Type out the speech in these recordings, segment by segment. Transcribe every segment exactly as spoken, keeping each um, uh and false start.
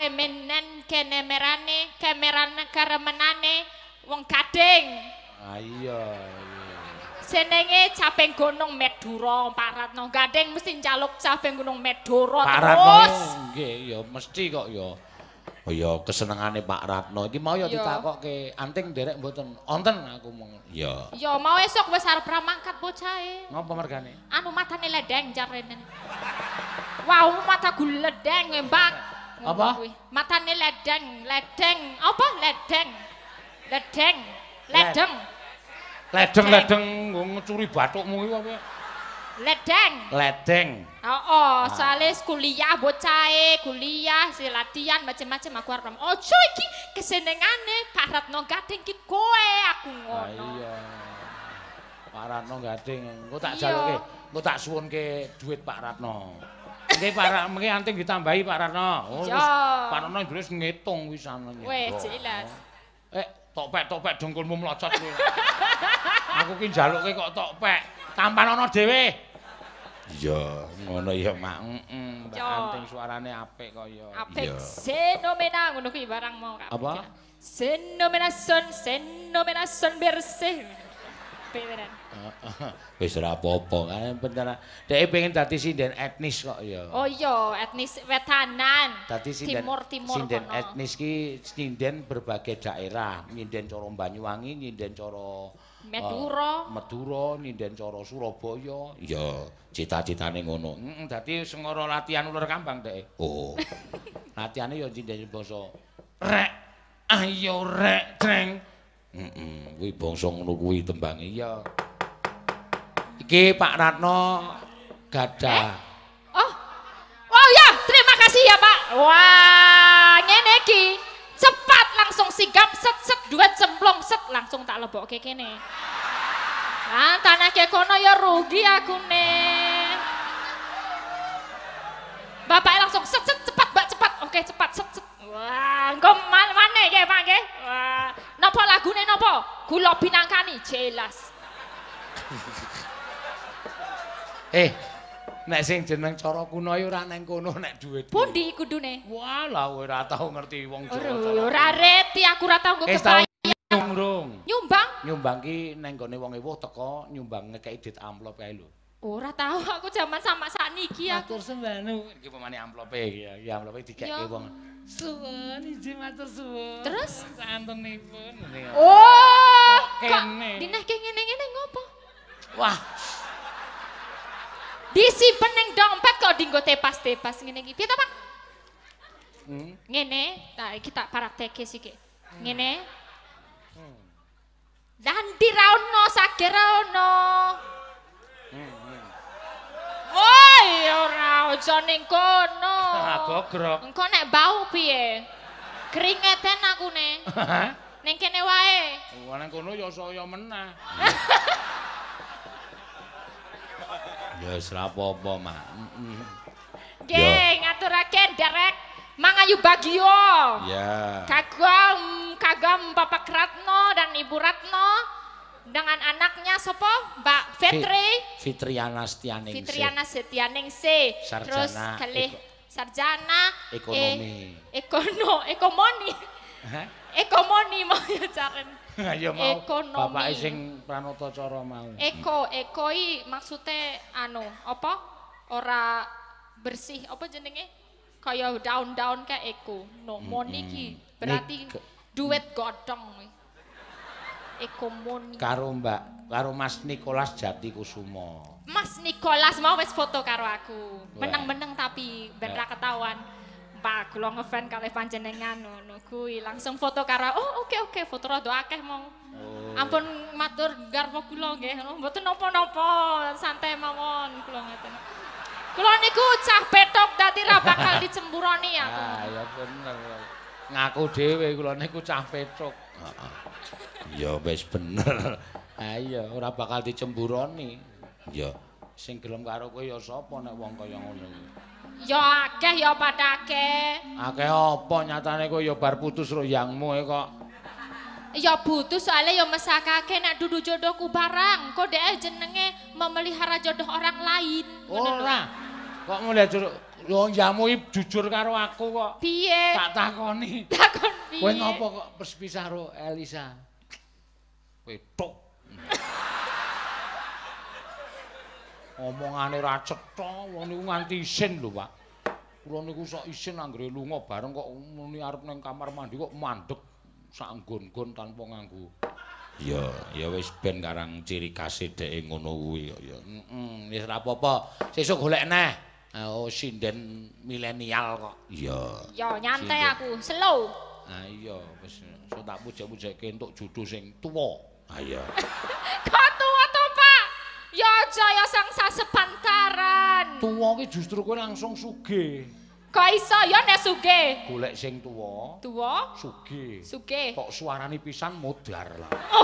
kemenen kene merane kemerane karemenane wong Gading. Ah iya. Senenge caping gunung Medura Pak Ratno Gading mesti njaluk caping gunung Medura Pak terus. Ratno nggih ya mesti kok ya. Oh ya kesenengane Pak Ratno iki mau ya ditakokke anting nderek mboten onten aku mong. Ya. Ya mau esuk wis arep mangkat bocahe. Ngopo mergane? Anu matane ledeng jarene. Wow mata guledeng mbak. Apa? Matane ledeng, ledeng. Apa ledeng? Ledeng. Ledeng. Ledeng-ledeng ngcuri bathukmu iki apa? Ledeng. Ledeng. Oh, soalnya kuliah bocahe, kuliah, si latihan macam-macam aku arep. Ojo iki kesenengane Pak Ratno Gading ki kowe aku ngono. Ah iya. Pak Ratno Gading, engko tak jaluke, engko tak suwunke dhuwit Pak Ratno. Nggih Pak Ratno, mengki anting ditambahi Pak Ratno. Oh, wis Pak Ratno wis ngitung wisan. Wes jelas. Eh, topek-topek dengkulmu mlocot kowe. Aku ki njaluke kok topek. Tampan ana dhewe. Iya, ngono ya Mak. Heeh, Mbak Anting suarane apik kok ya. Apik fenomena ngono kuwi barang mau Kak. Apa? Fenomena son, fenomena son bersih. Beneran. Wis ora apa-apa, kan bener. Dhek pengen dadi sinden etnis kok ya. Oh iya, etnis wetanan. Dadi sinden timur-timur sinden kono. etnis ki sinden berbagai daerah, nyinden cara Banyuwangi, nyinden cara Madura, uh, Madura, nyinden cara Surabaya. Ya, cita-citane ngono. Heeh, dadi sengara latihan ular kambang Dek. Oh. Latihane ya nyinden basa rek. Ayo rek, Treng. Heeh, kuwi bangsa ngono kuwi tembange ya. Iki Pak Ratno gadah. Eh? Oh. Oh ya, terima kasih ya Pak. Wah, ngene iki. Cepat langsung sigap set set duet cemplung set langsung tak lebokke kene. Ah, tanah ke kono ya rugi aku nih. Bapak langsung set set cepat Mbak cepat. Oke, cepat set set. Wah, engko mana nggih Pak nggih. Wah, napa lagune napa? Kula binangkani jelas. Eh, nek sing jeneng cara kuno ya ora nang kono nek dhuwit. Pundi kudune? Walah ora tau ngerti wong Jawa. Ora reti aku ora tau nggo kebayang. Nyumrung. Nyumbang? Nyumbang ki nang gone wong ewuh teko nyumbang ngekeki dit amplop kae lho. Ora tahu aku zaman sama sakniki aku. Matur sembahnu iki pemane amplope iki ya. Ya amplope dikekke wong. Suwun izin matur suwun. Terus santunipun. Oh, kene. Dinehke ngene-ngene ngopo? Wah. Disimpen ning dompet kok dienggo tepas-tepas ngene iki. Piye ta, Pak? Hmm. Ngene, nah iki tak praktekke siki. Ngene. Hmm. Dandi ra ono, sager ra ono. Woi, ora aja ning kono. Ah, gogrok. Engko nek bau piye? Kringeten akune. Ning kene wae. Wah, nang kono ya saya meneh. Ya wis ra apa-apa, Mak. Heeh. Nggih, ngaturake derek Mangayu Bagio. Ya. Kagum, kagum Bapak Ratno dan Ibu Ratno dengan anaknya sopo? Mbak Fitri. Fitriana Setianingsih. Fitriana Setianingsih. Terus kalih sarjana ekonomi. E, ekono, ekomoni. Hah? Ekomoni mau ya caren. Ya mau. Ekonomi. Bapake sing pranata cara mau. Eko, ekoi maksudnya anu, apa? Ora bersih, apa jenenge? Kayak daun-daun kayak eko. No, moni ki berarti duet godong. Ekomoni. Karo Mbak, karo Mas Nikolas Jatikusumo. Mas Nikolas mau wis foto karo aku. Meneng-meneng tapi ben ra ketahuan. Pak, kula ngefan kalih panjenengan ngono kuwi. Langsung foto karo. Oh, oke oke, foto rada akeh mong. Oh. Ampun matur garwa kula nggih. Mboten napa-napa, santai mawon kula ngeten. Kula niku cah petok dadi ra bakal dicemburoni aku. Ah, ya bener. Ngaku dhewe kula niku cah petok. Heeh. Ya wis bener. Ah iya, ora bakal dicemburoni. Ya, sing gelem karo kowe ya sapa nek wong kaya ngono iki. Ya akeh ya padha akeh. Akeh apa nyatane kowe ya bar putus karo yangmu e kok. Ya butuh soalnya ya mesakake nek dudu jodohku barang. Kok dhek jenenge memelihara jodoh orang lain. Ora. Kok mulai jodoh Yo jamu jujur karo aku kok. Piye? Tak takoni. Takon piye? Kowe ngopo kok pisah karo Elisa? Petuk. Omongane ra cetha, wong niku nganti isin lho, Pak. Kula niku sok isin anggere lunga bareng kok muni arep ning kamar mandi kok mandeg sak nggon-nggon tanpa nganggo. Ya, ya wis ben karang ciri khase dheke ngono kuwi kok ya. Heeh, wis ra apa-apa. Sesuk golek neh. Oh, sinden milenial kok. Iya. Ya nyantai aku, slow. Ah iya, wis so tak pujuk-pujukke entuk judu sing tuwa. Ah iya. Kok tuwa to, Pak? Ya aja ya sang sasepantaran. Tuwa ki justru kowe langsung sugih. Kok iso ya nek sugih? Golek sing tuwa. Tuwa? Sugih. Sugih. Kok suarane pisan modar lah. Oh.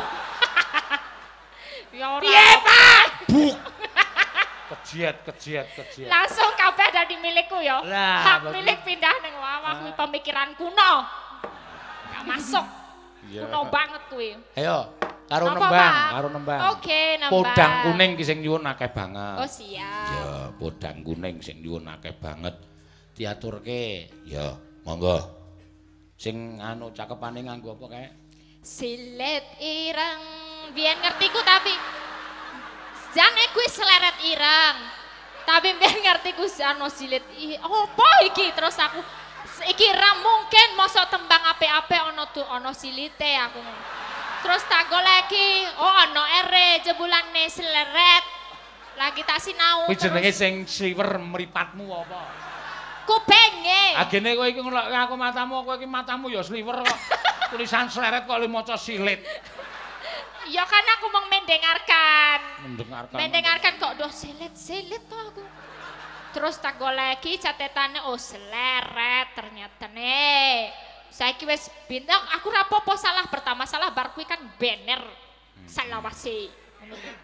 Ya ora. Piye, Pak? Buk. Kejiat, kejiat, kejiat. Langsung kabeh dadi milikku ya. Lah, hak milik pindah ning wawah kuwi pemikiran kuno. Gak masuk. Iya. Kuno banget kuwi. Ayo, karo Apa, nembang, Pak? karo nembang. Oke, nembang. Podang kuning ki sing nyuwun akeh banget. Oh, siap. Ya, podang kuning sing nyuwun akeh banget. Diaturke, ya, monggo. Sing anu cakepane nganggo apa kae? Silet ireng. Biyen ngertiku tapi jane kuwi seleret ireng. Tapi biyen ngertiku ana silet i. Apa iki? Terus aku iki ra mungkin mosok tembang apik-apik ana tuh ana silite aku. Terus tak goleki, oh ana ere jebulane seleret. Lagi tak sinau. Kuwi jenenge sing siwer mripatmu apa? Kupenge. Agene kowe iki ngelokke aku matamu, kowe iki matamu ya sliwer kok. Tulisan sleret kok le maca silit. Ya kan aku mau mendengarkan. Mendengarkan. Mendengarkan kok doh silit-silit tuh aku. Terus tak goleki catetane oh seleret ternyata nih. Saiki wis bintang aku ra apa-apa salah pertama salah bar kuwi kan banner. Salah wase. Ngono kuwi.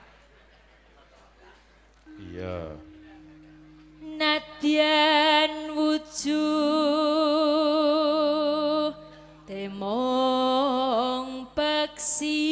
Iya. Nadyan wujuh temong peksi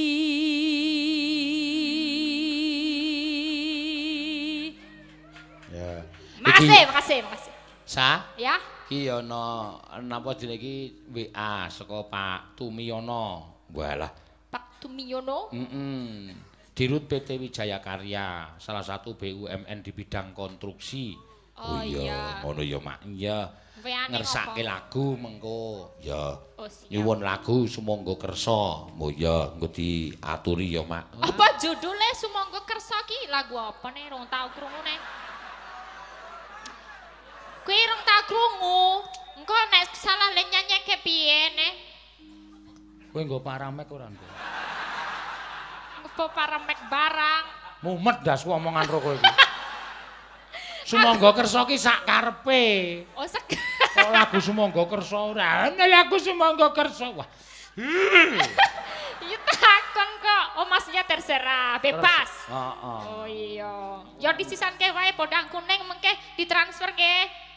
Ya. makasih makasih makasih Sa? ya Iki ana napa jenenge iki W A saka Pak Tumiyono. Walah. Pak Tumiyono. Heeh. Dirut P T Wijaya Karya, salah satu B U M N di bidang konstruksi. Oh iya. Ngono ya, Mak. Iya. Ngersake lagu mengko. Ya. Oh, siap. Nyuwun lagu sumangga kersa. Mo ya engko diaturi ya, Mak. Apa judulnya sumangga kersa ki lagu apa nih rong tau krungune? Kuwi rong tau krungu. Engko nek salah le nyanyeke piye nih? Kowe nggo paramek ora, Nduk? Apa paramek barang? Mumet das omongan ro kowe iki. Sumangga kersa ki sak karepe. Oh sek. Kok lagu sumangga kersa ora? Ana lagu sumangga kersa. Wah. Ya takon kok. Oh maksudnya terserah, bebas. Heeh. Oh iya. Ya disisanke wae podang kuning mengke ditransfer ke.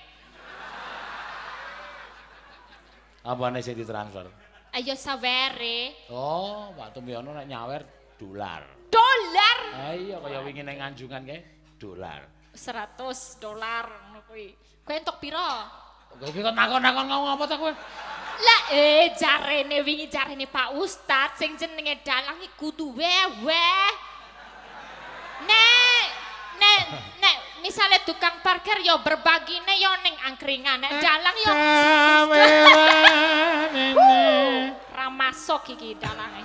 Apane sing ditransfer? Ayo sawere. Oh, Pak Tumiyono nek nyawer dolar. Dolar. Ah iya kaya wingi ning Anjungan kae dolar. seratus dolar ngono kuwi. Kowe entuk pira? Kowe iki kok nakon-nakon ngomong apa ta kowe? Lah eh jarene wingi jarene Pak Ustad sing jenenge dalang iki kudu weweh. Nek nek nek misale tukang parkir yo berbagine yo ning angkringan, nek dalang yo ra masuk iki dalange.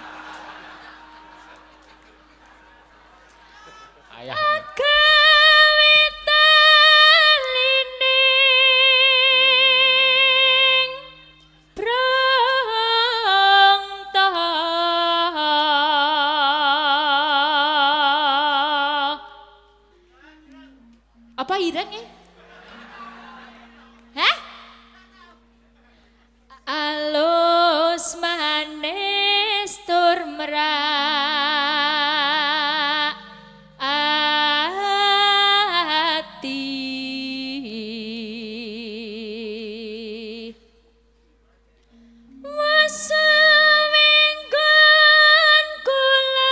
Ayah. Apa irenge? Hah? Alus manis tur merak ati wasewenggon kula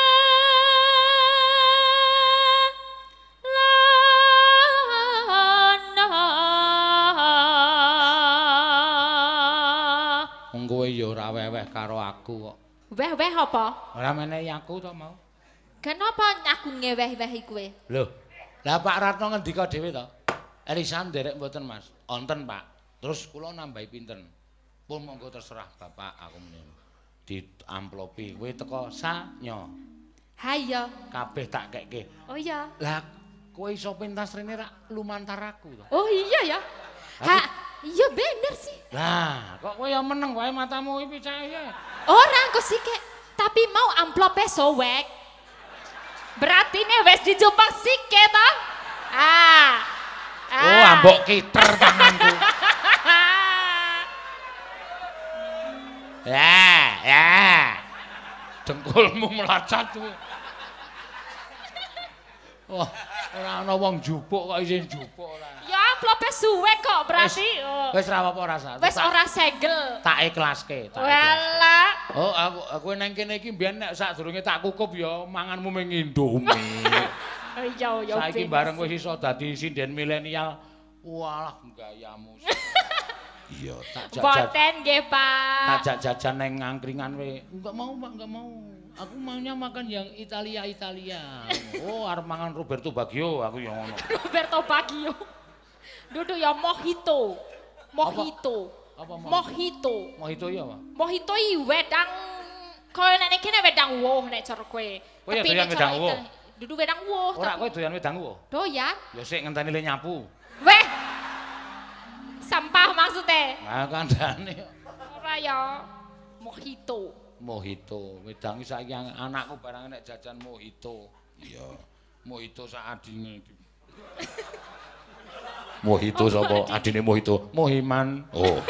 Wong kowe ya ora weweh karo aku kok. Weh-weh apa? Ora menehi aku to mau. Kenapa aku ngeweh-wehi kowe? Lho, lah Pak Ratno ngendika dhewe to. Elisan nderek mboten Mas. Wonten Pak. Terus kula nambahi pinten. Pun monggo terserah Bapak aku meneh. Di amplopi kowe teko sanyo. Ha iya. Kabeh tak kekke. Oh iya. Lah kowe iso pentas rene rak lumantar aku to. Oh iya ya. Ha, iya bener sih. Lah, kok kowe ya meneng wae matamu iki picahe. Ora kok sike, tapi mau amplope sowek. Berarti nih wes dijupuk sike to. Ah. ah. Oh, ambok kiter tanganku. Ya, ya. Dengkulmu melacat kuwi. Wah, ora ana wong jupuk kok isin jupuk ora. Ya amplope suwek kok berarti. Wis ora apa-apa rasa. Wis ora segel. Tak ikhlaske, tak ikhlaske. Walah. Oh, aku aku nang kene iki mbiyen nek sadurunge tak kukup ya manganmu ming Indomie. Oh iya ya. Saiki bareng wis iso dadi sinden milenial. Walah gayamu. Iya, tak jajan. Boten nggih, Pak. Tak jajan nang angkringan we. Enggak mau, Pak, enggak mau. Aku maunya makan yang Italia-Italia. Oh, arep mangan Roberto Baggio aku ya ngono. Roberto Baggio. Dudu ya mojito. Mojito. Apa mau? Mojito. Mojito ya, Pak. Mojito iki wedang koyo nek kene wedang woh nek cara kowe. Kowe ya doyan wedang woh. Dudu wedang woh. Ora kowe doyan wedang woh. Doyan? Ya sik ngenteni le nyapu. Weh. Sampah maksudnya. Nah, kandhane. Ora ya. Mojito. Mojito, wedangi saiki anakku barang nek jajan mojito. Iya. Mojito sak adine. Mojito sapa? Adine mojito. Mohiman. Oh.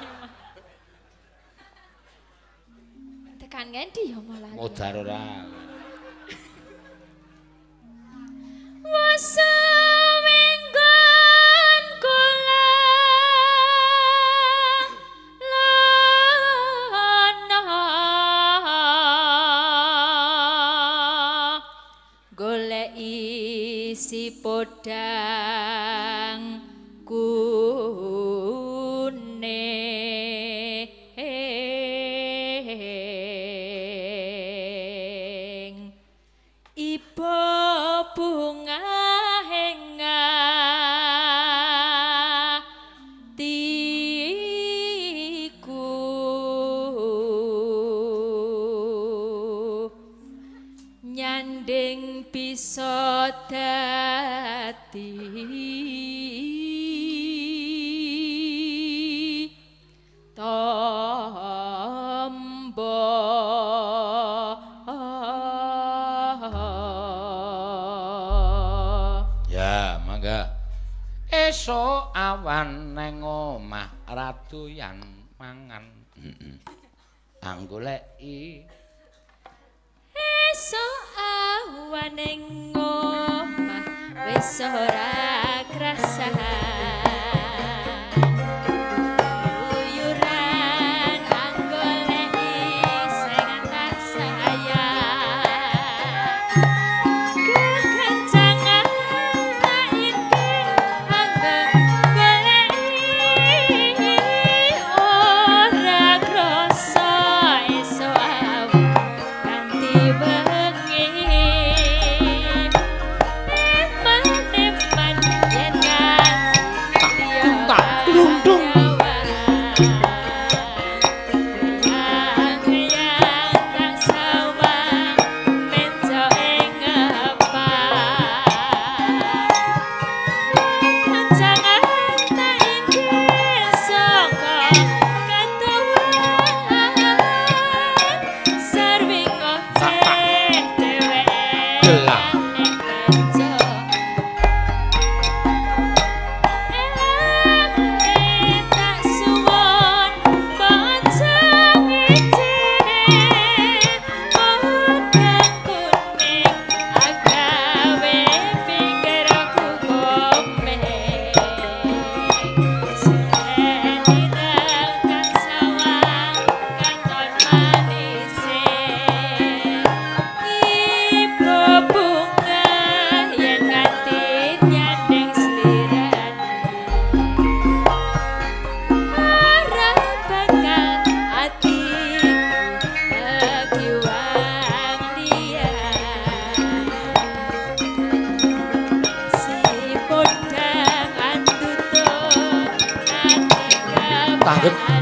Tekan ngendi ya malah. Modar ora. Wasa minggon kula golek isi podang kuning iba bunga henga tiku nyanding bisa dadi tombo Ya, mangga. Esuk awan neng omah radoyan mangan. Heeh. Anggoleki esuk awan ning omah wis ora krasa uyuran anggoleki sing antar sayang kekencangan iki anggoleki ora krasa esuk awan ganti bengi eman-eman yen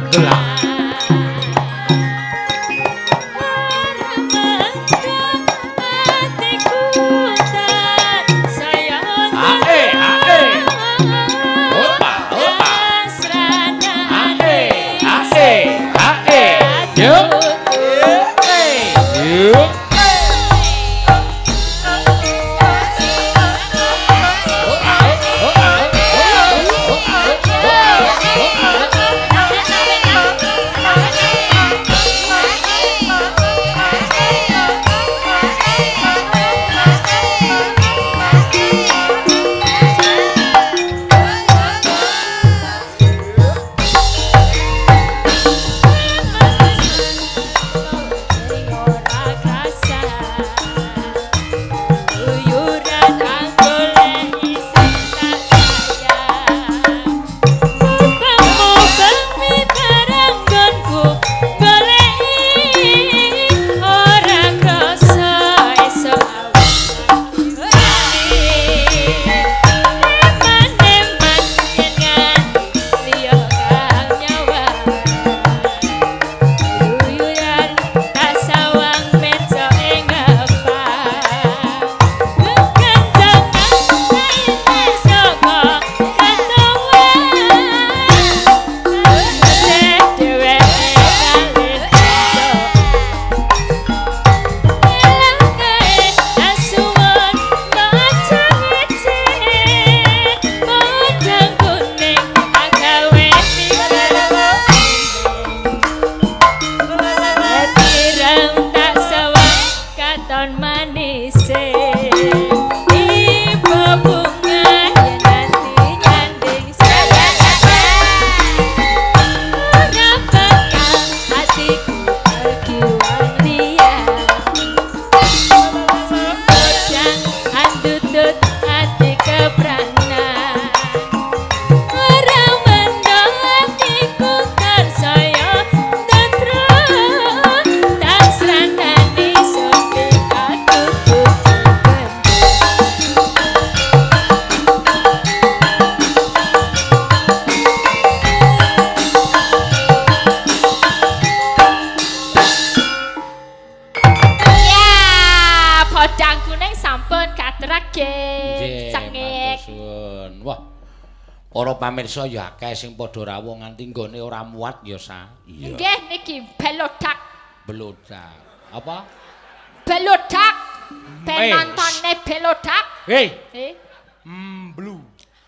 Para pamirsa ya akeh sing padha rawuh nganti nggone ora muat ya sa. Iya. Nggih niki belodak. Belodak. Apa? Belodak. Penontonne belodak. Hei. Eh. Mblu.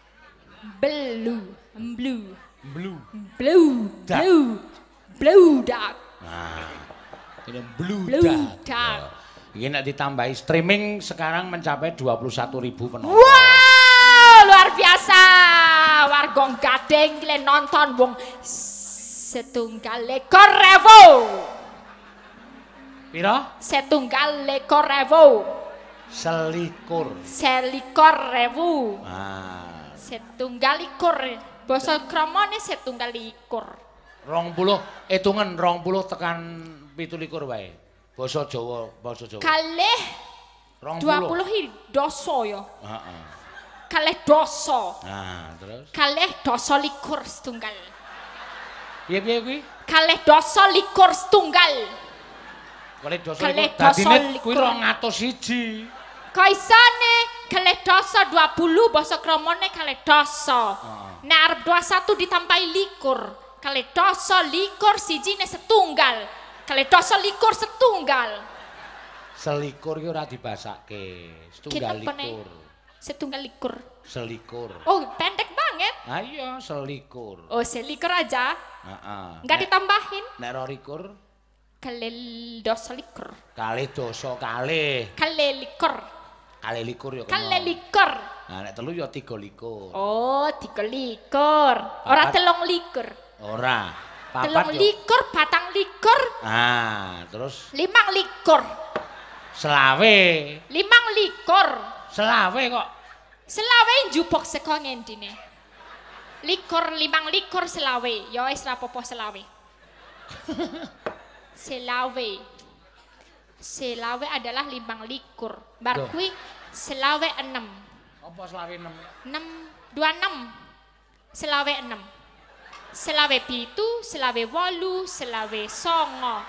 Belu. Mblu. Mblu. Blu. Blu. Bludak. Nah. Ini bludak. Bludak. Iki nek ditambahi streaming sekarang mencapai dua puluh satu ribu penonton. Wow, luar biasa. Warga Gading le nonton wong setunggal lekor rewu. Pira? Setunggal lekor rewu. Selikur. Selikur rewu. Ah. Setunggal likur. Basa kramane setunggal likur. rong puluh hitungan rong puluh tekan pitu likur wae. Basa Jawa, basa Jawa. Kalih dua puluh doso ya. Heeh. Kalih doso. Nah, terus. Kalih doso likur setunggal. Piye-piye kuwi? Kalih doso likur setunggal. Kalih doso Kalih likur. Dadine likur. kuwi rong atus siji. Kaisane kalih doso dua puluh basa kramane kalih doso. Heeh. Nek arep dua puluh satu ditambahi likur. Kalih doso likur sijine setunggal. Kalih doso likur setunggal. Selikur ki ora dibasake. Setunggal likur. Setunggal likur. Selikur. Oh, pendek banget. Ah iya, selikur. Oh, selikur aja. Heeh. Enggak ditambahin. Nek ro likur Kalih doso likur. kalih dosa kalih. Kalih likur. Kalih likur ya kena. Kalih likur. Nah, nek telu ya tiga likur. Oh, tiga likur. Ora Papat. telung likur. Ora. Telung Papat yo. likur, patang likur, Ah, terus limang likur. selawe. Limang likur. Selawe kok. Selawe njupuk saka ngendine. Likur, limang likur selawe. Ya wis ra apa-apa selawe. Selawe. Selawe adalah limang likur. Bar Duh. kuwi selawe enam. Apa selawe enam? enam, dua puluh enam. Selawe enam. selawe pitu, selawe wolu, selawe songo.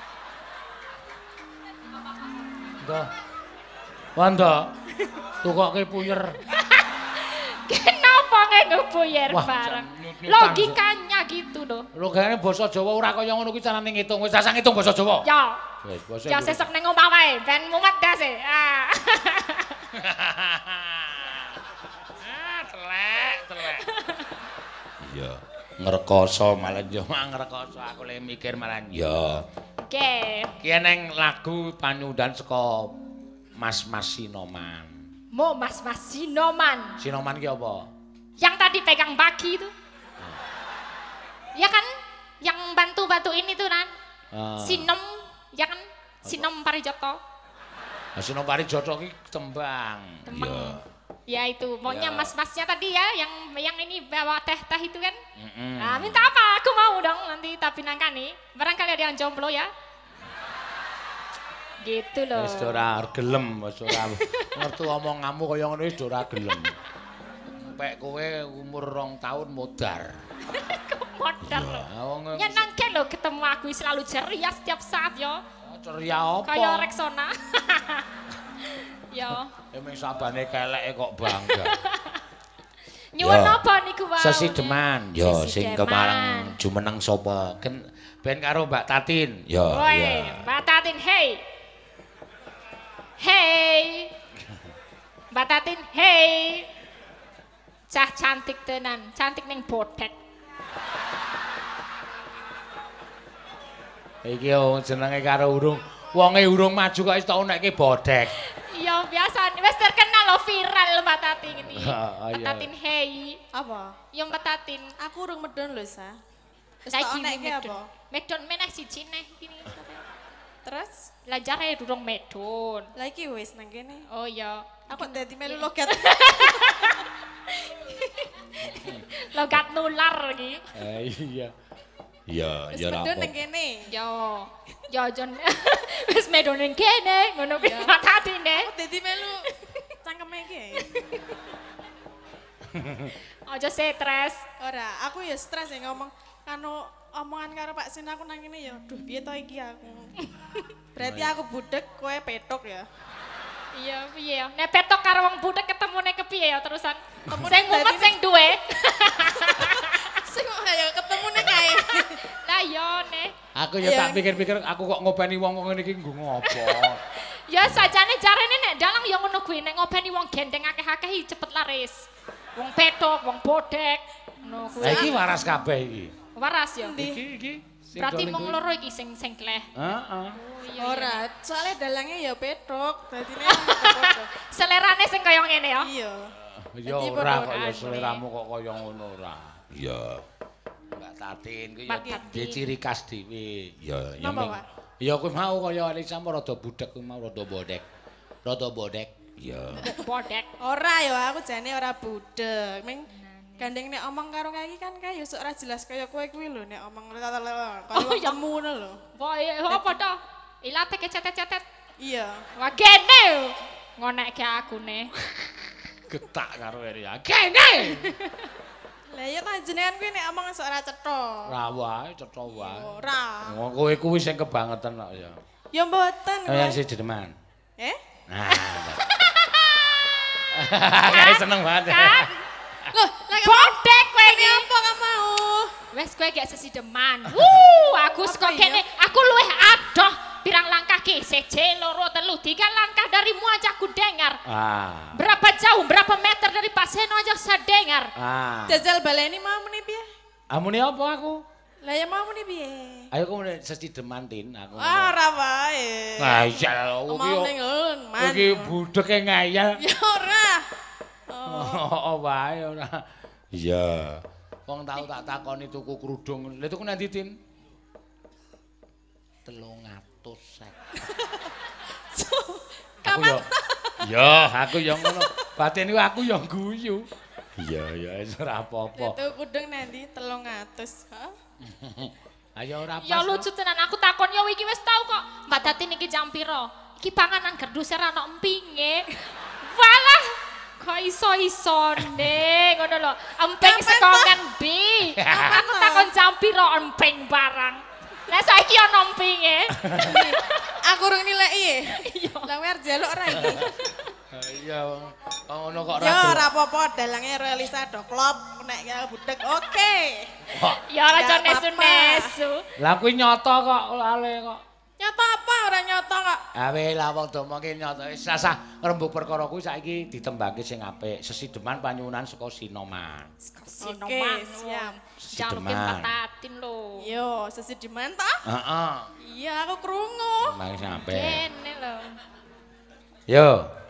Nda. Wanda. Tukoke puyer. Kenapa nggo puyer bareng? Logikanya gitu loh. Logikane basa Jawa ora kaya ngono kuwi carane ngitung. Wis dasar ngitung basa Jawa. Ya. Wis basa. Ya sesuk ning omah wae ben mumet dase. Ah. Ah, telek, telek. Iya. Ngrekoso malah yo ngrekoso aku le mikir malah ya. Oke. Ki neng lagu panyudan saka Mas-mas Sinoman. Mo Mas-mas Sinoman. Sinoman ki apa? Yang tadi pegang baki itu. Ya kan? Yang bantu-bantu ini tuh kan? Uh. Sinom, ya kan? Sinom Parijoto. Nah, Sinom Parijoto ki tembang. Tembang. Ya itu, maunya ya. mas-masnya tadi ya, yang yang ini bawa teh-teh itu kan? Mm -mm. Nah, minta apa? Aku mau dong nanti tapi nangkani. Barangkali ada yang jomblo ya. Gitu loh. Wis ora gelem, wis ora ngerti omonganmu kaya ngono wis ora gelem. Pek kowe umur rong tahun modar. Modar lho. Ya, nyenengke lho ketemu aku selalu ceria setiap saat yo. Ceria apa? Kaya Rexona. Yo. Emang sabane keleke kok bangga. Nyuwun apa niku wae? Sesideman. Yo sing kemareng jumeneng sapa? Ken ben karo Mbak Tatin. Yo, ya. Mbak Tatin, hey. Hey. Mbak Tatin, hey. Cah cantik tenan, cantik ning bodek. Iki yo jenenge karo urung wonge urung maju kok wis tau nekke bodek. Iya, biasa wis terkenal lo viral Mbak Tatin ini. Mbak Tatin, hey. Apa? Ya Mbak Tatin. Aku urung medon lho, Sa. Wis Lagi tak onekke apa? Medon meneh siji neh ini. Terus Lajare durung medon. lah iki wis nang kene. Oh iya. Aku dadi melu logat. Logat nular iki. Eh iya. Iya, Wis ya ora medon apa. nang kene. Yo. Yo jon. Wis medon ning kene, ngono kuwi Mbak Tatin deh. Aku dadi melu cangkeme iki. Aja stres. Ora, aku ya stres ya ngomong kanu omongan karo Pak Sin aku nang kene ya. Duh, piye to iki aku. Berarti aku budek, kowe petok ya. Iya, piye ya. Nek petok karo wong budek ketemune kepiye ya terusan? Sing mumet sing duwe. Sing ayo ketemune kae. Lah yo nek. Aku ya tak pikir-pikir aku kok ngopeni wong kok ngene iki nggo ngopo. Ya sajane jarene nek dalang ya ngono kuwi nek ngopeni wong gendeng akeh-akeh cepet laris. Wong petok, wong bodek, ngono kuwi. Lah iki waras kabeh iki. Waras ya. Iki iki. Berarti mung loro iki sing sing kleh. Heeh. Ora, soalnya dalangnya ya petok, dadine padha. Selerane sing kaya ngene ya. Iya. Ya ora kok ya seleramu kok kaya ngono ora. Iya. Mbak Tatin ku ya dia ciri khas dhewe. Ya ya ming. Ya kuwi mau kaya Alisa rada budek kuwi mau rada bodek. Rada bodek. Ya. Bodek. Ora ya aku jane ora budek. Ming gandeng nek omong karo kae kan kae yo sok ora jelas kaya kowe kuwi lho nek omong kaya temu ngono lho. Woe apa to? Ilate kecetet-cetet. Iya. Wah kene. Ngonekke akune. Getak karo Eria. Kene. Lah ya kan jenengan kuwi nek omong sok ora cetha. Ora wae, cetha wae. Ora. Wong kowe kuwi sing kebangetan kok ya. Ya mboten. Kaya si Dedeman. Eh? Nah. Kayak seneng banget. Loh, lagi Bodek kowe iki. apa gak mau? Wes kowe gak sesideman. Wuh, aku saka Apa iya? kene, aku luwih adoh pirang langkah ki, siji, loro, telu, tiga langkah darimu aja aku dengar. Ah. Berapa jauh, berapa meter dari Pak Seno aja saya dengar. Ah. Jajal baleni mau muni piye? Amune apa aku? Lah ya mau muni piye? Ayo aku muni sesideman tin aku. Ah, ora wae. Nah, iya aku ki. Mau ning ulun, man. Iki budeke ngayal. Ya ora. Oh, wae ora. Iya. Wong tau tak takoni tuku kerudung. Lha tuku nanti tin? telung atus seket. Kapan? Ya, aku ya ngono. Batin iku aku ya guyu. Iya, ya wis ora apa-apa. Itu kudung nanti telung atus. Hah? Ayo ora pas. Ya lucu tenan aku takon ya iki wis tau kok. Mbak Tati niki jam piro? Iki panganan gerdus ora ana empinge. Walah, Kok iso-isone ngono lho. Emping sekongan bi. Aku takon jam piro emping barang. Lah saiki ana empinge. Aku urung nilai. Lah wer jaluk ora iki. Iya. Ngono kok ora. Ya ora apa-apa dalange Relisa do klop nek ya budek oke. Ya ora aja nesu-nesu. Lah kuwi nyata kok lale kok. Nyata apa ora nyata kok. Ah weh lah wong domongke nyata. Sasah rembug perkara kuwi saiki ditembangke sing apik. Sesideman panyuwunan saka Sinoman. Oke, siap. Jangan patatin lho. Yo, sesideman ta? Heeh. Iya, aku krungu. Tembang sing apik. Kene lho. Yo.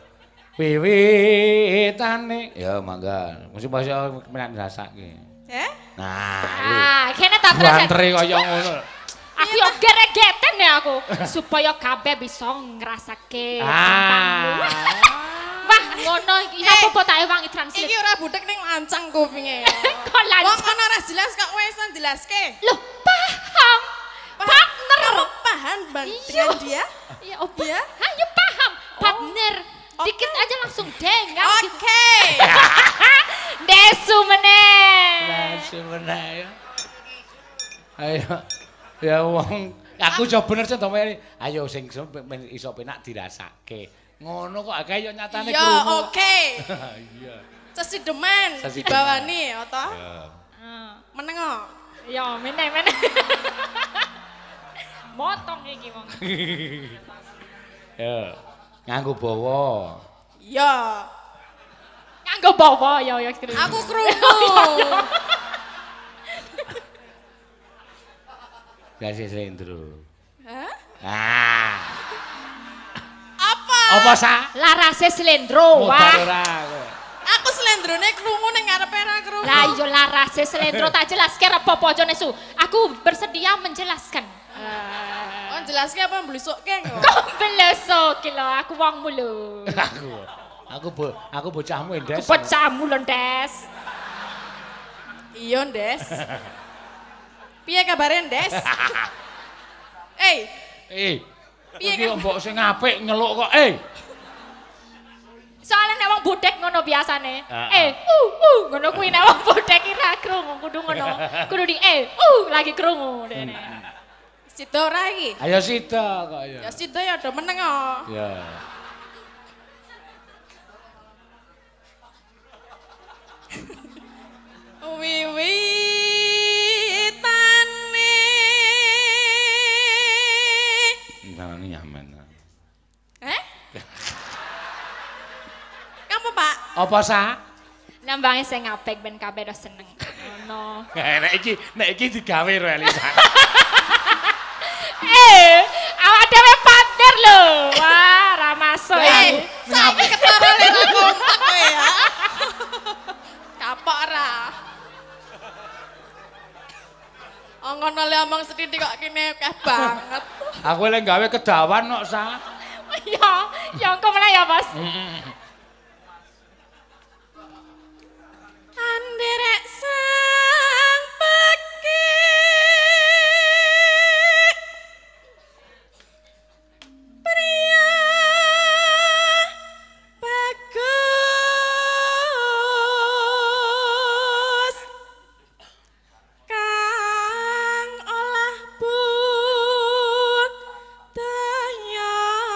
Wiwitane. Ya mangga. Mesti basa menak rasake. Eh? Nah, Ah, kene tak terus. Bantri kaya ngono. Aku yo geregeten ya aku supaya kabeh bisa ngrasake Ah. Wah, ngono iki apa tak wangi translate. Iki ora budek ning lancang kupinge ya. Kok lancang? Wong ana ora jelas kok wis jelaske. Loh, paham. Partner. Kamu paham bang dengan dia? Iya, opo. Iya? Ayo paham. Partner. Dikit aja langsung dengar gitu. Oke. Desu meneh. Desu meneh ya. Ayo. Ya wong aku coba bener sing domene. Ayo sing iso penak dirasake. Ngono kok akeh yo nyatane krungu. Ya oke. Iya. Sesideman dibawani ya to? Heeh. Meneng kok. Ya meneh meneh. Motong iki wong. Ya. Nganggo bawa. Ya. Nganggo bawa ya ya krungu. Aku krungu. Gasi Slendro. Hah? Ah. Apa? Apa sa? Larase Slendro. Wah. Aku slendrone krungu ning ngarepe ora krungu. Lah iya larase Slendro tak jelaske apa aja nesu. Aku bersedia menjelaskan. Oh, jelaske apa mblusukke kok? Kok belesok lho aku wongmu lho. Aku. Aku bo, aku bocahmu Ndes. Bocahmu lho Ndes. Iya, Ndes. Piye kabare, Ndes? Eh, Eh. piye Iki mbok sing apik nyeluk kok. Eh. Soale nek wong bodhek ngono biasane. Uh, uh. Eh, uh uh ngono kuwi nek wong bodhek iki ra krungu kudu ngono. Kudu di eh uh lagi krungu dene. sida ora iki? Ayo sida kok ya. Ya sida ya do meneng kok. Ya. Wiwitane. Nang nyaman. Eh? Kamu, Pak? Apa sa? Nambange sing apik ben kabeh do seneng. Ngono. Nek iki nek iki digawe Relisa. Eh, awak dhewe partner lho. Wah, ra masuk Eh, iki. saiki ketara lera kompak kowe ya. Kapok ora? Oh ngono le omong sethithik kok kene akeh banget. Aku lek gawe kedawan kok sa. Ya, ya engko meneh ya, Bos. Anderek sang peki pria bagus kang olah budaya.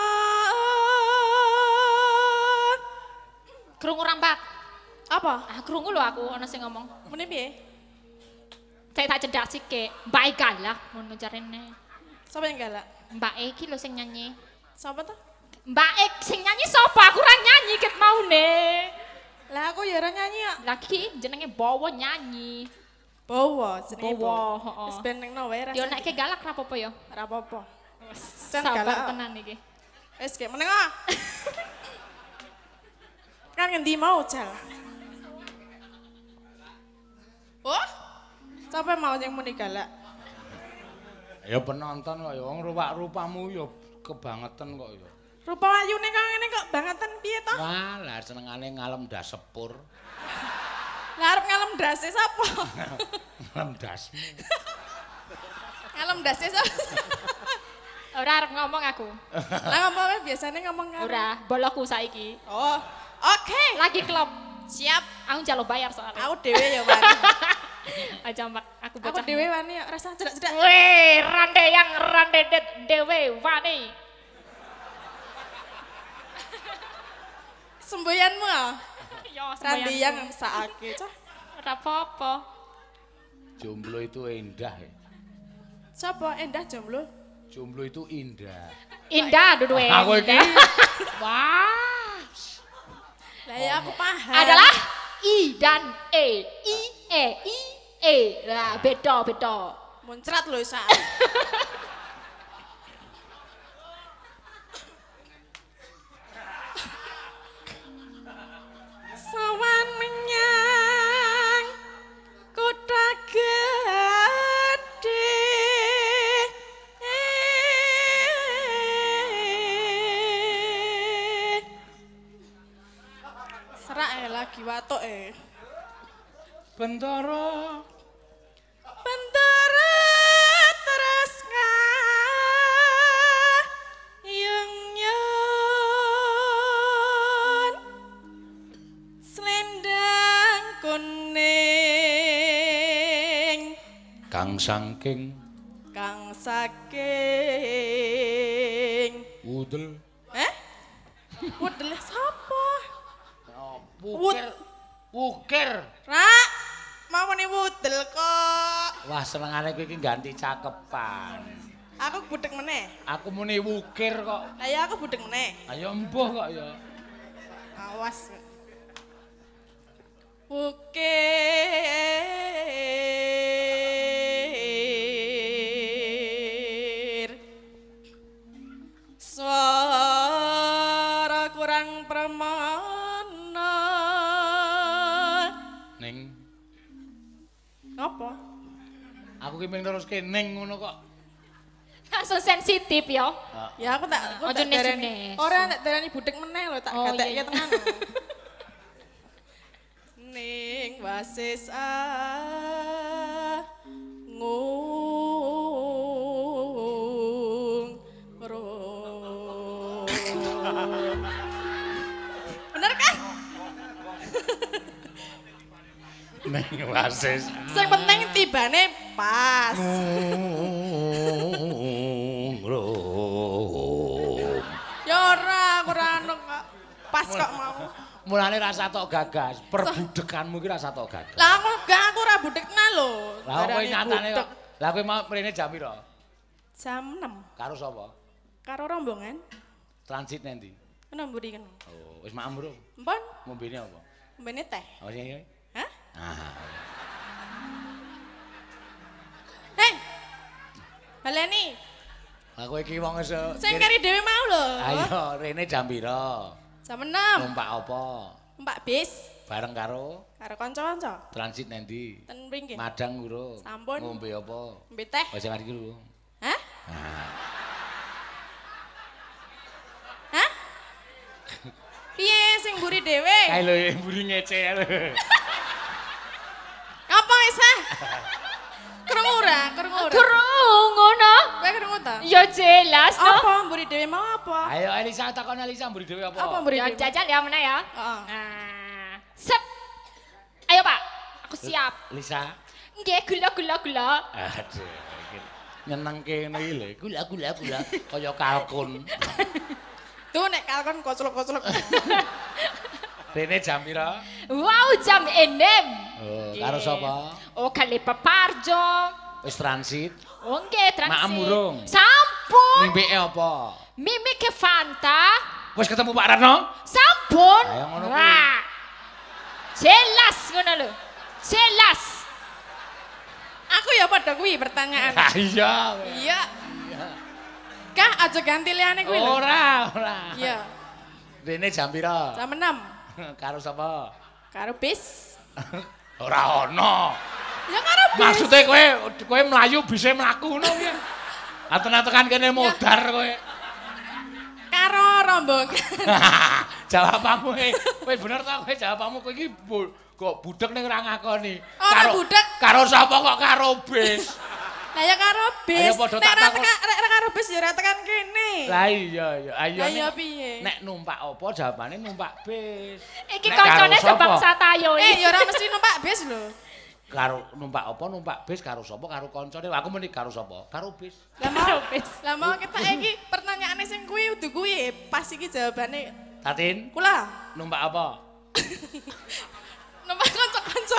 Krungu rampak. Apa? Ah, krungu lho aku ana sing ngomong. Mene piye? Saya tak cedasike. Mbak galak ngono jarene. Sapa yang galak? Mbak iki lho sing nyanyi. Sapa tuh? Mbak Ek sing nyanyi sapa? Aku ora nyanyi ket maune. Lah aku ya ora nyanyi kok. Lagi jenenge Bowo nyanyi. Bowo, jenenge Bowo, Bowo. heeh. Wis ben nang wae Yo rasane. nek galak ra apa-apa ya. Ora apa-apa. Sabar galak. tenan iki. Wis ge meneng ah. Kan ngendi mau jal. Oh? Siapa mau yang muni galak? Ya penonton kok ya wong rupa-rupamu ya kebangetan kok ya. Rupa wayune kok ngene kok bangetan piye to? Wah, lah senengane ngalem das sepur. Lah arep ngalem dase sapa? Ngalem dasmu. Ngalem dase sapa? Ora arep ngomong aku. Lah ngomongnya biasanya ngomong karo. Ora, bolokku saiki. Oh. Oke. Lagi klub. Siap. Aku njaluk bayar soalnya. Aku dhewe ya wani. Aja mak aku Aku bocah. dhewe wani ora usah cedak-cedak. Weh, rande yang rande det dewe wani. Semboyanmu ah. Yo Randi yang mesakake, cah. ora apa-apa. Jomblo itu indah ya. Sopo endah jomblo? Jomblo itu indah. Indah duduwe. Aku iki. Wah. Lah ya aku paham. Adalah I dan E. I E I E. Lah beda beda. Muncrat lho sak. Sawan menyang kota gede. Serak eh lagi watuk eh. Bentara. Bentara terus ngayung nyon selendang kuning Kang saking kang saking udel. eh udel sapa Wukir. Wukir. Rak mau nih udel kok Wah, senengane kowe iki ganti cakepan. aku budek meneh Aku muni wukir kok. lah ya aku budek meneh Ayo embuh kok ya. awas Bukir suara kurang permana Ning, apa? aku ki ming teruske ning ngono kok. Langsung sensitif ya. Ya aku tak aku Ojo tak darani nesu-nesu. ora tak darani budek meneh lho tak Oh, gatek iya, ya tenan. Ning wasis ah ngung ro. Bener kan? Ning wasis. Sing penting tibane pas. Ya ora, ora anu kok. Pas kok mau. Mulane rasa tok gagas, perbudekanmu ki rasa tok gagas. Lah aku gak aku ora budekna lho. Lah kowe Darani nyatane budek. kok. Lah kowe mau mrene jam pira? Jam enam Karo sapa? karo rombongan. Transit nanti. Kena mburi kena. Oh, wis maem, Bro. Mpun, Ngombene apa? mbene teh. Oh iya. Hah? Ah. Hei. Baleni, Lah kowe iki wong iso. sing kari dhewe mau lho. Ayo, rene jam pira? Jam enam. Numpak apa? Numpak bis Bareng karo karo kanca-kanca. transit nanti. Ten mriki. Madang urung. Sampun. Ngombe apa? Mbek teh. Wis ngarep iki lho. Hah? Ah. Hah? Piye sing mburi dhewe? Kae lho mburi ngece lho. Apa wis ah? Krungu ora? Krungu ora? Krungu no. Kowe krungu ta? Ya jelas no. Apa mburi dhewe mau apa? Ayo Elisa takon Elisa mburi dhewe apa? Apa mburi Ya dhewe? jajan ya mana ya? Heeh. Nah, sep. Ayo Pak, aku siap. Lisa. Nggih, gula gula gula. Aduh. iki nyenengke ngene iki lho. Gula gula gula kaya kalkun. Tuh nek kalkon koslok-koslok. Rene jam pira? Wow, jam enam. Oh, karo sapa? Oh, kali Paparjo. Wis transit. Oh, nggih, transit. Maem urung? Sampun. Mimbeke apa? Mimi ke Fanta. Wis ketemu Pak Rano? Sampun. Ayo ngono kuwi. Wah. Jelas ngono lho. Jelas. Aku ya pada kuwi pertanyaan. Ah iya. Iya. Kah aja ganti liyane kuwi lho. Ora, ora. Iya. Rene jam pira? Jam enam Karo sapa? karo bis. Ora ono. Ya karo bis. Maksude kowe kowe mlayu bisa mlaku ngono piye? Aten-atekan kene modar kowe. Karo rombongan. Jawabanmu e, kowe bener ta kowe jawabanmu kowe iki bu- kok budek ning ora ngakoni. Ora budek. Karo sapa kok karo bis? Lah ya karo bis. Ayo padha Nek tak ora takon. tekan nek ora karo bis ya ora tekan kene. ae. Lah iya iya. Ayo. Lah iya piye? Nek numpak apa jawabane numpak bis. Iki koncone sebangsa tayo Eh, iki. ya ora mesti numpak bis lho. Karo numpak apa numpak bis karo sapa karo kancane. Aku muni karo sapa? Karo bis. Lah mau bis. Lah mau kita iki pertanyaane sing kuwi udu kuwi pas iki jawabane. Tatin, Kula numpak apa? numpak kanca-kanca.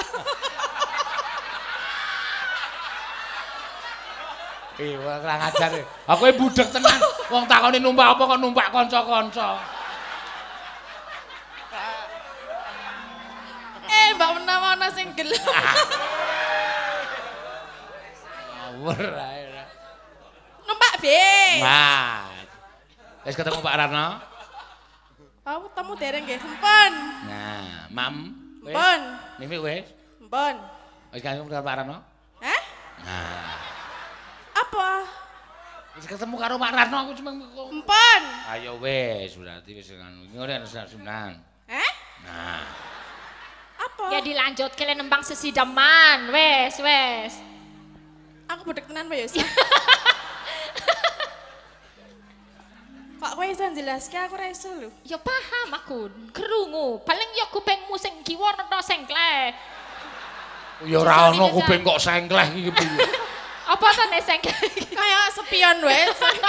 Eh, ora kurang ajar. Aku e budek tenan. Wong takoni numpak apa kok numpak kanca-kanca. Eh, Mbak menawa ana sing gelem. Ngawur ae. Numpak bis. Mas. Wis ketemu Pak Rarno? Aku temu dereng nggih, empun. Nah, Mam. wis? Empun. Mimi wis? Empun. Wis ketemu karo Pak Rarno? Hah? Nah. Apa? Wis ketemu karo Pak Rarno aku cuma kok. Empun. Ayo wis, berarti wis ngono. Ngene sunan. Hah? Nah. Apa? Ya dilanjut kalian nembang sesidaman, wes wes. Aku bodek tenan Pak Yos. Kok kowe iso njelaske aku ora iso lho. Ya paham aku, kerungu. Paling ya kupingmu sing kiwa neta sengkleh. Ya ora ono kuping kok sengkleh iki piye. Apa to nek sengkleh? Kayak spion wae.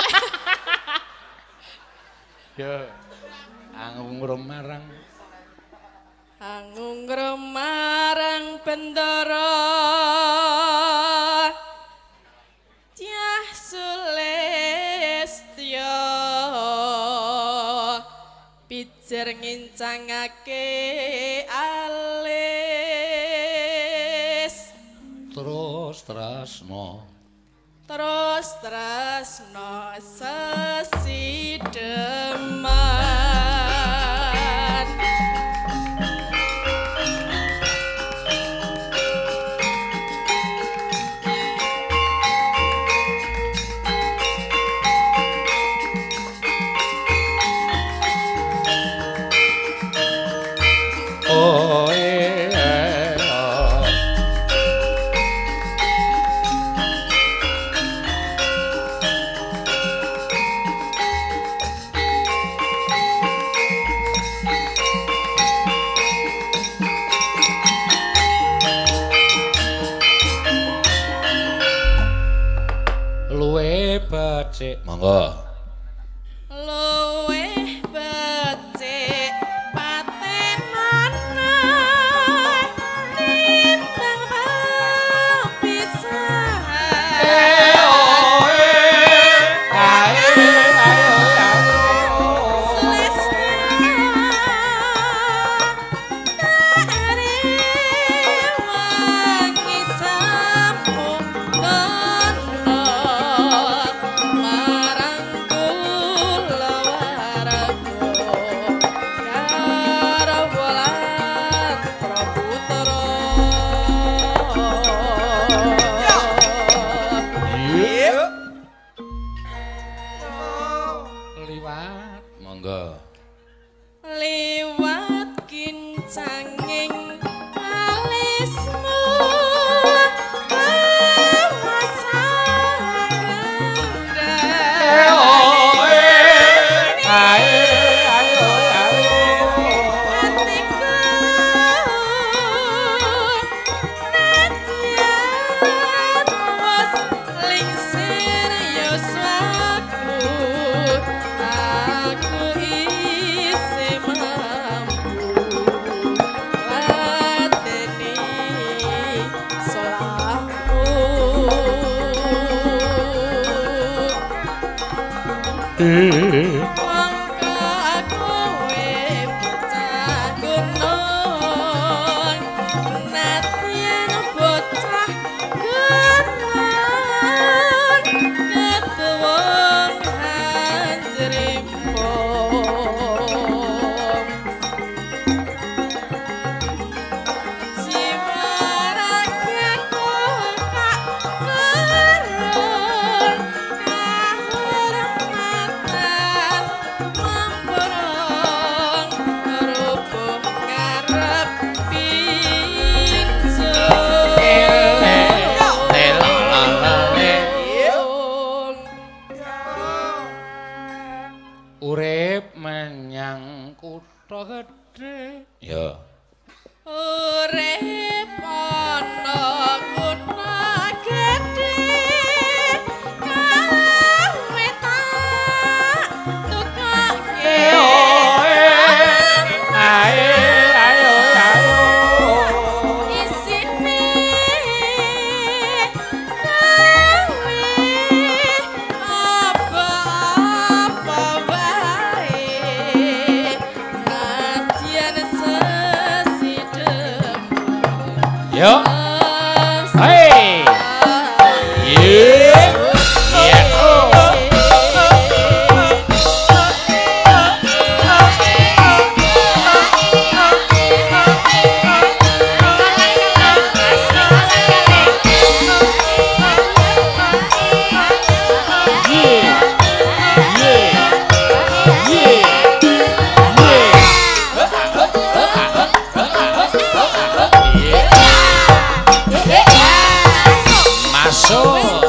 Ya. Anggung marang. Anggung marang bendara. Cah Sulistya. Pijer ngincangake alis. Terus tresno. Terus tresno sesideman. Oh eh, eh, oh. Luwe becik monggo. Luwih becik patenan timbang pisan. Liwat monggo. Liwat kincanging alismu aku isi mampu urip menyang kutha gedhe. Ya. Urip ana kutha gedhe kawe tak tukake. Ae ayo ayo. Isine kawe apa-apa wae nadyan sesidep. Yo. Hey. Yeah. Yeah. Oh. Masuk.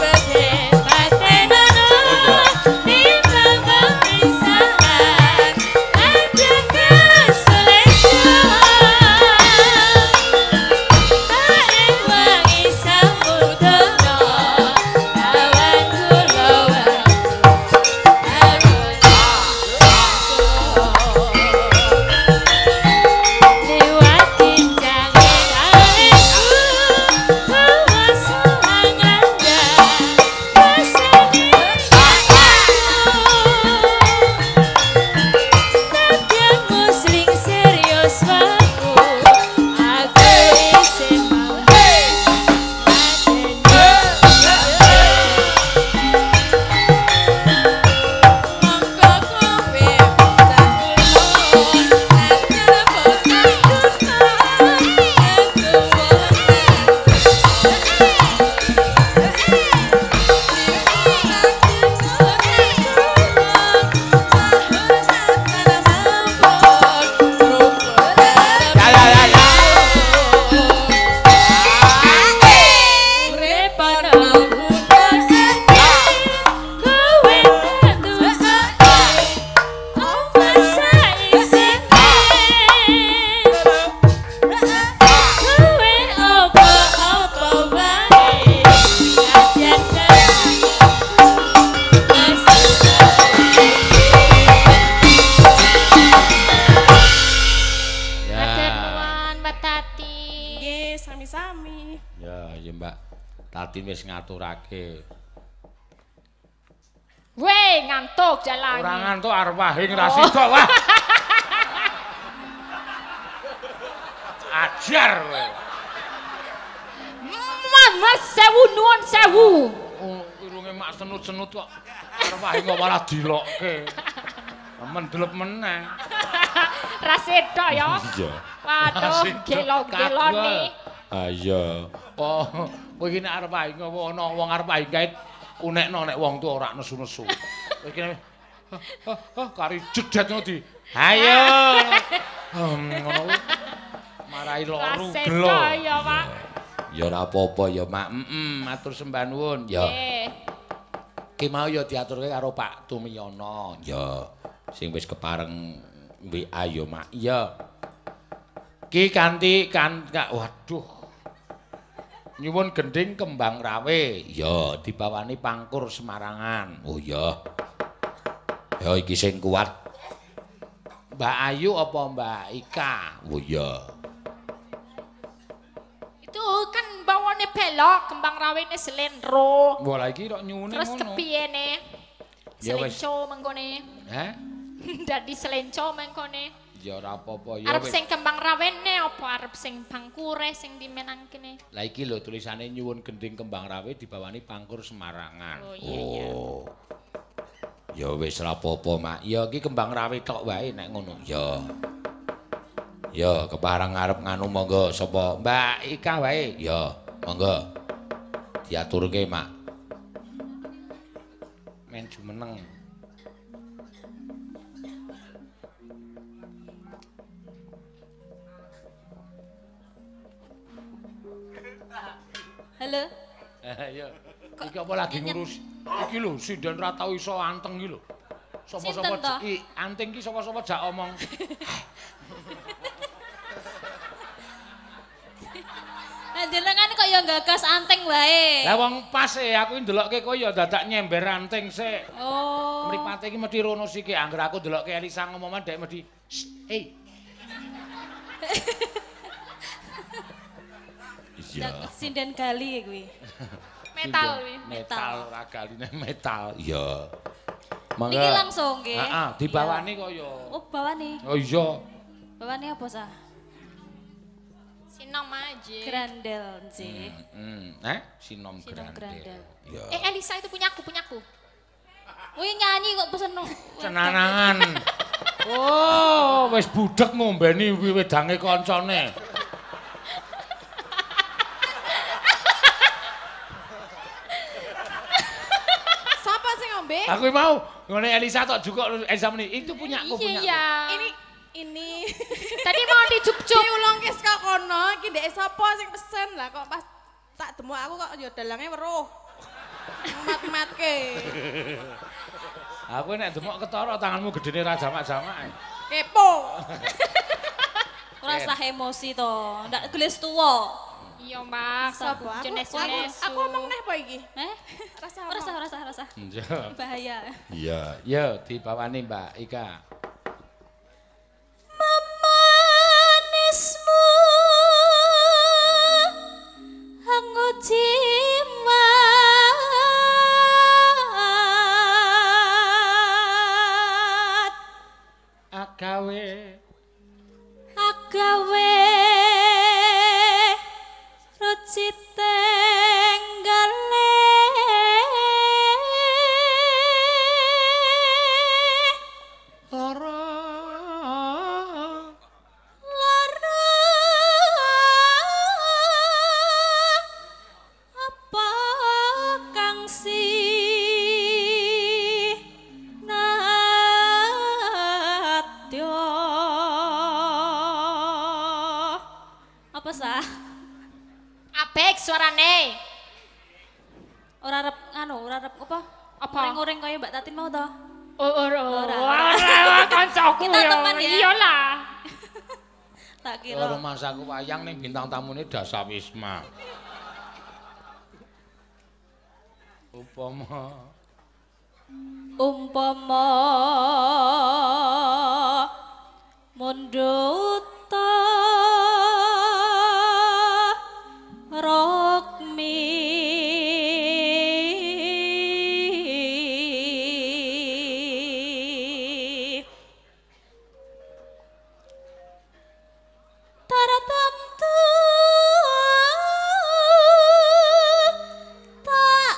Tati wis ngaturake. Weh, ngantuk jalan. Ora ngantuk arep wahing ra sida wah. Ajar kowe. Mas sewu nuwun sewu. Oh, irunge mak senut-senut kok. Arep wahing kok malah dilokke. Mendelep meneh. Ra seda ya. Iya. Waduh, gelo-gelone. Ah iya. Oh, kowe iki nek arep aing apa ana wong arep aing kae unekno nek wong tuwa ora nesu-nesu. Kowe iki ah kari jedet ngono di. Ayo. Ngono kuwi. Marai loro gelo. Ya, Pak. Ya ora apa-apa ya, Mak. Heeh, matur sembah nuwun. Ya. Nggih. Ki mau ya diaturke karo Pak Tumiyono. Ya. Sing wis kepareng W A ya, Mak. Iya. Ki kanthi kan waduh. Nyuwun gending kembang rawe. Ya, dibawani Pangkur Semarangan. Oh ya. Ya iki sing kuat. Mbak Ayu apa Mbak Ika? Oh ya. Itu kan bawane belok, kembang rawene selendro. Wah, lha iki kok nyuwune ngono. Terus kepiyene? Selenco mengkone. Hah? Dadi selenco mengkone. Ya ora apa-apa ya. Arep sing kembang rawene apa arep sing bangkure sing dimenangkene? Lah iki lho tulisane nyuwun gending kembang rawe dibawani Pangkur Semarangan. Oh iya iya. Oh. Ya wis ora apa-apa, Mak. Ya iki kembang rawe tok wae nek ngono. Ya. Ya kepareng arep nganu monggo sapa Mbak Ika wae. Ya, monggo. Diaturke, Mak. Men jumeneng. Halo. Eh iya. Iki apa lagi ngurus? Iki lho sinden ra tau iso anteng iki lho. Sapa-sapa iki anting ki sapa-sapa jak omong. Lah jenengan kok ya gagas anting wae. Lah wong pas e aku ndelokke kowe ya dadak nyember anting sik. Oh. Mripate iki mesti rono siki angger aku ndelokke Elisa ngomongan dhek mesti hey. Iya. Sinden gali kuwi. Metal kuwi. Metal ora galine metal. Iya. Mangga. Niki langsung nggih. Heeh, dibawani kaya. Oh, bawani. Oh iya. Bawani apa sah? Sinom aja. Grandel sih. Hmm, eh Sinom Sinom Grandel. Grandel. Iya. Eh Elisa itu punyaku, punyaku. Wih nyanyi kok pesen no. Senanangan. Oh, wis budek ngombeni wedange kancane. Siapa sih ngombe? Aku mau ngene Elisa tok jukuk Elisa meni. Itu punyaku Iya, punyaku. iya. Ini ini Tadi mau dicup-cup. diulung ke saka kono iki ndek sapa sing pesen lah kok pas tak demuk aku kok ya dalange weruh. Mat-matke. Aku nek demok ketara tanganmu gedene ra jamak-jamak. Kepo. Ora usah emosi to. Ndak gelis tuwa. Iya, Mbak. Sapa? Aku, Jenis aku, aku ngomong neh apa iki? Eh? Rasa Ora usah, apa? ora usah, ora usah. Iya. Bahaya. Iya, yo dibawani Mbak Ika. Memanismu anggo jimat Agawe agawe ruci tenggale lara lara apa kang si natyo apa sah Abek suarane. ora rep anu ora rep apa Apa? goreng-goreng kaya Mbak Tatin mau to Oh, ora. Ora. Ora kancaku Kita ya. teman ya. Iyalah. tak Loro kira masaku wayang ning bintang tamune Dasawisma. Upama umpama munduta rokmi taratamtu tak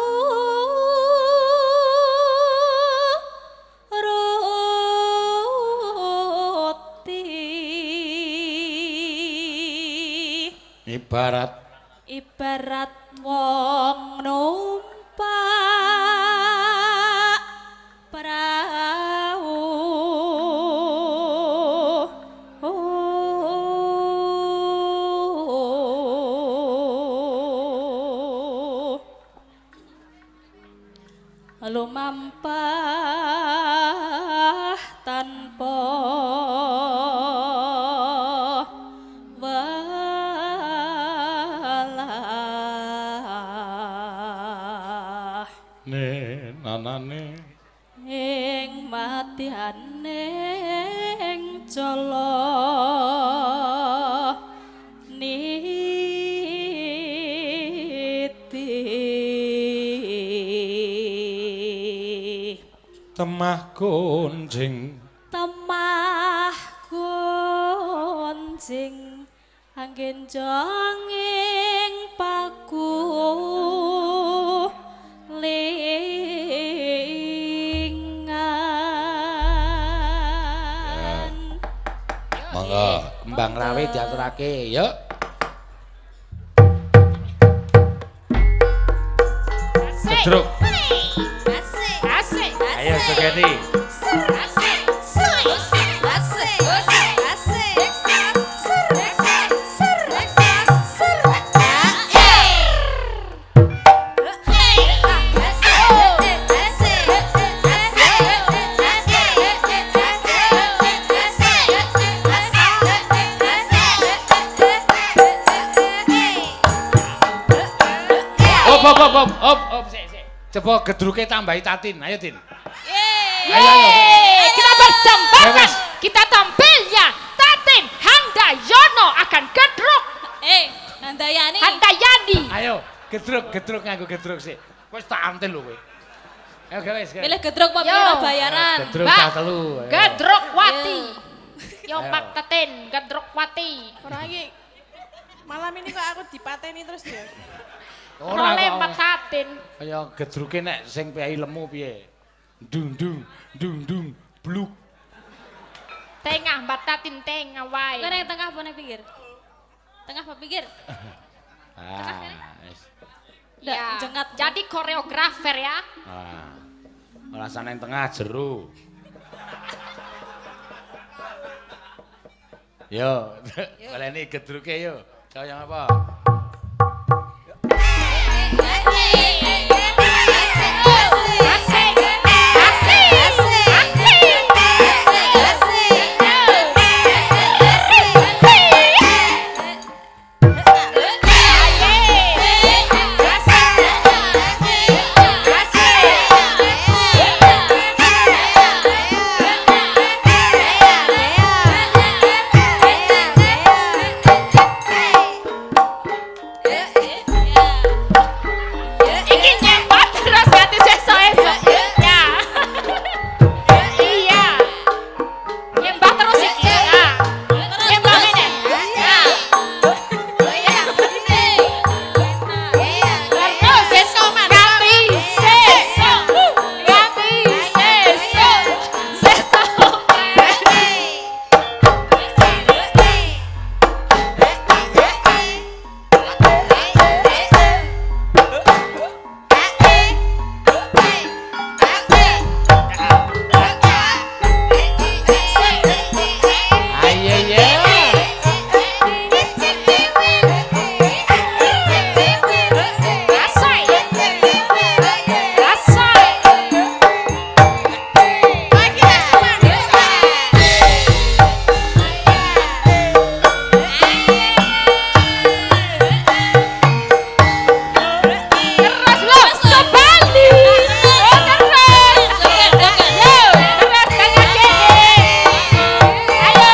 turuti ibarat ibarat wong numpak prau lumampah tanpa walah ne nanane ing matianing cala niti temah gonjing temah gonjing anggen janging paku lingan monggo kembang rawe diaturake yuk Asik. Jedruk Asik. Asik. ayo jogeti Asik. Asik. Asik. op, op, sik, sik. Coba gedruke tambahi Tatin. Ayo, Tin. Yeay. Ayo, ayo. Kita persembahkan, kita tampilnya Tatin Handayono akan gedruk. Eh, Handayani. Handayani. Ayo, gedruk, gedruk nganggo gedruk sik. Wis tak antil lho kowe. Ayo gawe wis. Milih gedruk apa Yo. piro bayaran? Gedruk Mbak, tak telu. ayo. Gedruk Wati. Yo Ayo. Pak Tatin, gedruk Wati. Ora iki malam ini kok aku dipateni terus ya. Ora Oleh kok. Pak Tatin. Kaya gedruke nek sing piye lemu piye. Dung dung dung dung bluk. Tengah Mbak Tatin tengah wae. Kowe nang tengah apa nang pinggir? Tengah apa pinggir? Ah, wis. Ya, jengat. jadi koreografer ya. Ah. Ora sana yang tengah jero. Yo, baleni gedruke yo. Kaya apa? Asik, asik, Iki nyembat terus ganti esok-esok. Ya. Iya. Nyembat terus iki. Ya. Nyembat ini. Ya. Terus esok ganti sesok. Ganti sesok. Sesok. Ayo ya. Asai. Asai. Keras lo, kembali. Oh, keras. Yo, keras kayak gini. Ayo.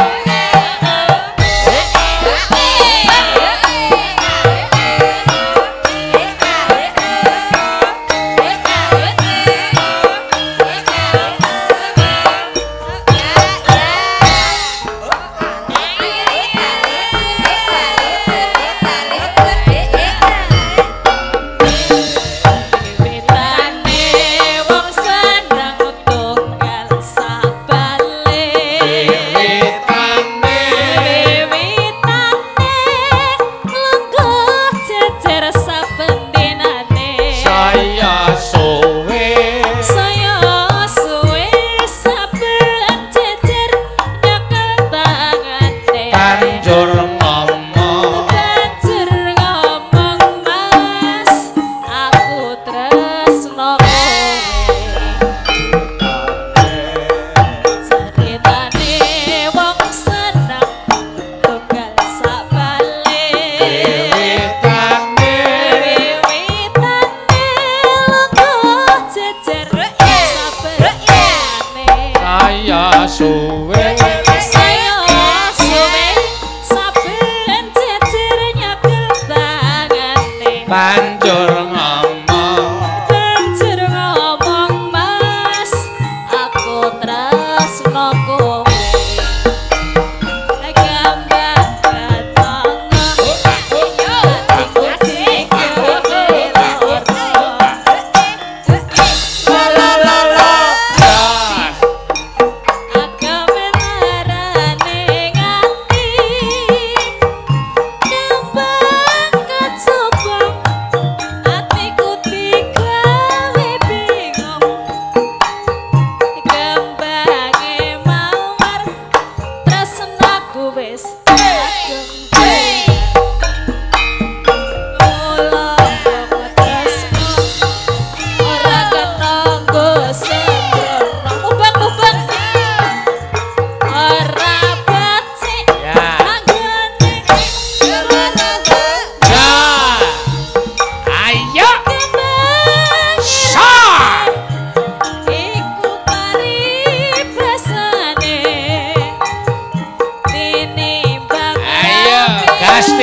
Witane wong seneng tunggal sabale. Witane Wiwitane lungguh jejer saben dinane. saya suwe. Saya suwe saben jejer nyekel tangane. Banjur ngomong. Banjur ngomong mas, aku tresno kowe. Ceritane wong seneng tunggal sabale. Witane Wiwitane lungguh jejer saben dinane. saya suwe. Saya suwe saben jejer nyekel tangane. Banjur ngomong. Banjur ngomong mas, aku tresno kowe. Gambar katongo, atiku dikira. La la la la. Ya. Agamen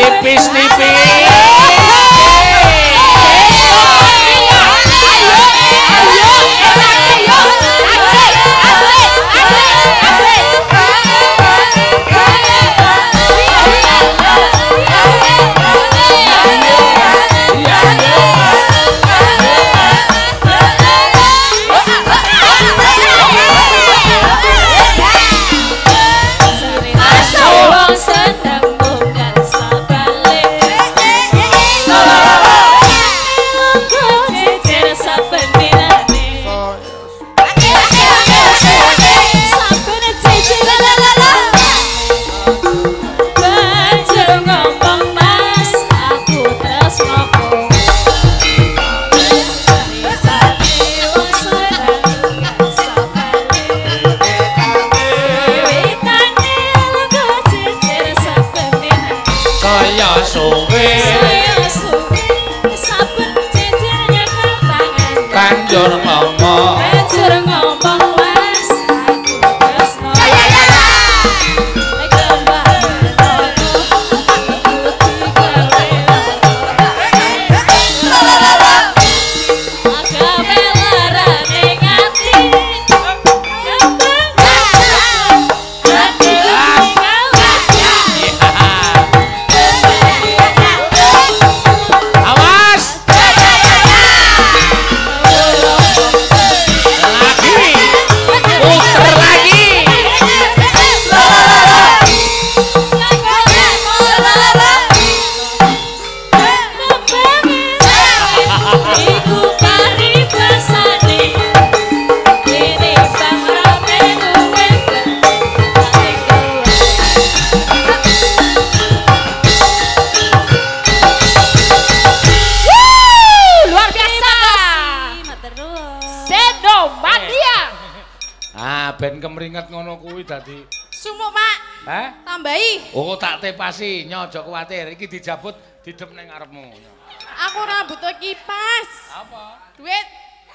Ben kemringet ngono kuwi dadi sumuk, Pak. Hah? Tambahi. Oh, tak tepasi, nyo aja kuwatir. Iki dijabut didep ning ngarepmu. Aku ora butuh kipas. Apa? Duit.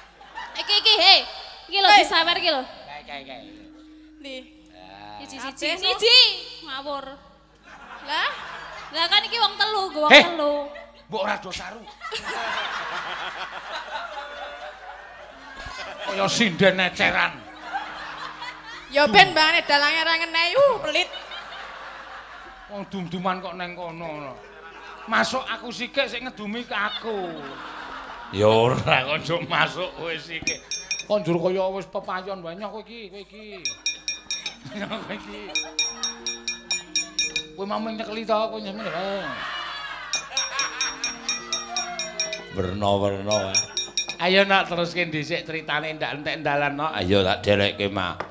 Iki iki, he. Iki lho disawer iki lho. Kae kae kae. Ndi? Siji siji. Siji. Ngawur. Lah, lah kan iki wong telu, go wong hey. telu. Mbok ora do saru. Kaya sinden eceran. Ya ben bangane dalange ra ngenei, uh pelit. Wong dum-duman kok neng kono. Masuk aku sikik sik ngedumi ke aku. Ya ora kok njok masuk kowe sikik. Konjur kaya wis pepayon wae nyok kowe iki, kowe iki. Nyok kowe iki. Kowe mau nyekeli to kowe nyemen lho. Werna-werna wae. Ayo nak teruske dhisik critane ndak entek ndalan no. Ayo tak delekke mak.